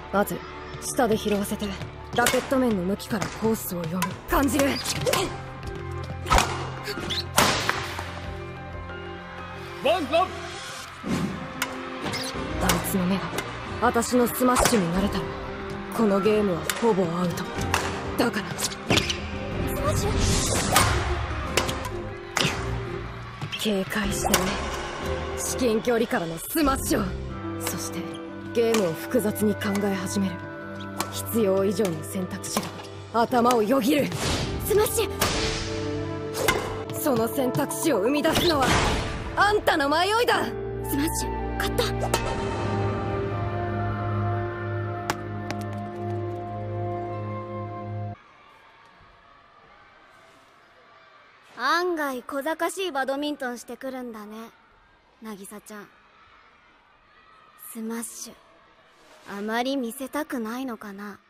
まず下で拾わせてラケット面の向きからコースを読む。感じる。 ワンラブ。 あいつの目が私のスマッシュになれたらこのゲームはほぼアウトだから。スマッシュ警戒してね。至近距離からのスマッシュを。そしてゲームを複雑に考え始める。必要以上の選択肢が頭をよぎる。スマッシュ。その選択肢を生み出すのはあんたの迷いだ。スマッシュ勝った。 案外小賢しいバドミントンしてくるんだね、渚ちゃん。スマッシュあまり見せたくないのかな。